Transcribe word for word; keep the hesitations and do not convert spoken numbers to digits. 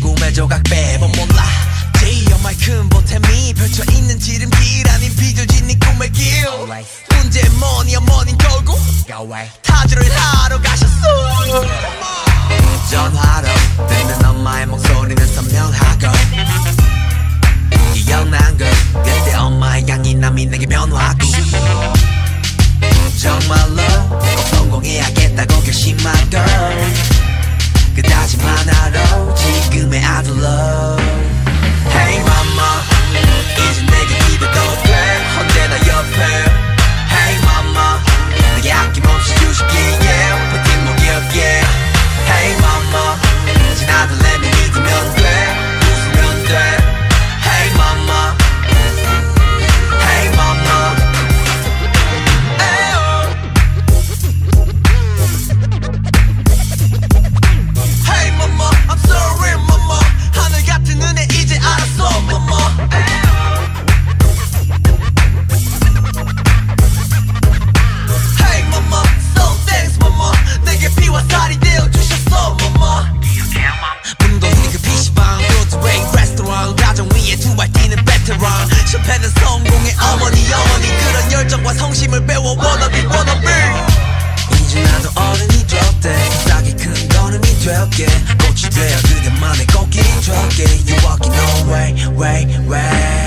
죽음의 조각 빼본 몰라 정말 큰 보탬이 펼쳐있는 지름길 아닌 비둘진 네 꿈의 길 문제 뭐니 어머닌 결국 타주를 하러 가셨어 전화로 듣는 엄마의 목소리는 선명하고 기억난 걸 그때 엄마의 강인함이 내게 변화하고 정말로 꼭 성공해야겠다고 결심한 걸 그 다짐 하나로 지금의 아들로 Hey mama 이제 내게 기대도 돼 언제나 옆에 Hey mama 내게 아낌없이 주시기에 버팀목이었기에 Hey mama 이제 나도 let me 믿으면 돼 웃으면 돼 Hey mama Hey mama 에어 Hey mama I'm sorry mama 하늘 같은 은혜 이제 알았어 mama Hey mama so thanks mama 내게 피와 살이 되어주셨어 mama 문동이 그 피시방 브로드웨이 레스토랑 가정 위에 두 발 뛰는 베테랑 실패는 성공의 어머니 어머니 그런 열정과 성심을 배워 wannabe wannabe 이제 나도 어른이 되었대 세상에 큰 걸음이 되었게 꽃이 되어 그대만의 꽃길이 되었게 You walking away way way